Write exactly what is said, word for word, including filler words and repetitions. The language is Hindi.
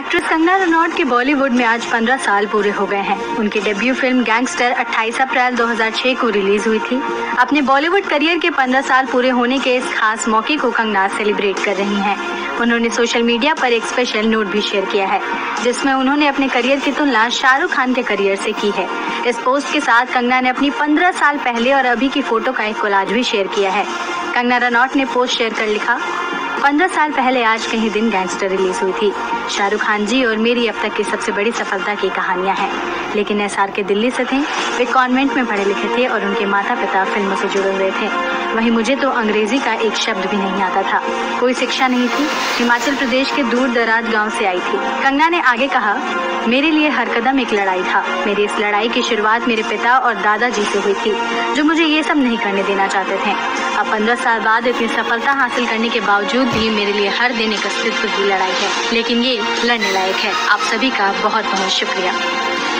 एक्ट्रेस कंगना रनौत के बॉलीवुड में आज पंद्रह साल पूरे हो गए हैं। उनकी डेब्यू फिल्म गैंगस्टर अट्ठाईस अप्रैल दो हज़ार छह को रिलीज हुई थी। अपने बॉलीवुड करियर के पंद्रह साल पूरे होने के इस खास मौके को कंगना सेलिब्रेट कर रही हैं। उन्होंने सोशल मीडिया पर एक स्पेशल नोट भी शेयर किया है, जिसमें उन्होंने अपने करियर की तुलना शाहरुख खान के करियर से की है। इस पोस्ट के साथ कंगना ने अपनी पंद्रह साल पहले और अभी की फोटो का एक कोलाज भी शेयर किया है। कंगना रनौत ने पोस्ट शेयर कर लिखा, पंद्रह साल पहले आज के ही दिन गैंगस्टर रिलीज हुई थी। शाहरुख खान जी और मेरी अब तक की सबसे बड़ी सफलता की कहानियां हैं। लेकिन एस आर के दिल्ली से थे, वे कॉन्वेंट में पढ़े लिखे थे और उनके माता पिता फिल्मों से जुड़े हुए थे। वहीं मुझे तो अंग्रेजी का एक शब्द भी नहीं आता था, कोई शिक्षा नहीं थी। हिमाचल प्रदेश के दूर दराज गाँव से आई थी। कंगना ने आगे कहा, मेरे लिए हर कदम एक लड़ाई था। मेरी इस लड़ाई की शुरुआत मेरे पिता और दादाजी से हुई थी, जो मुझे ये सब नहीं करने देना चाहते थे। अब पंद्रह साल बाद इतनी सफलता हासिल करने के बावजूद भी मेरे लिए हर दिन एक अस्तित्व की लड़ाई है, लेकिन ये लड़ने लायक है। आप सभी का बहुत बहुत शुक्रिया।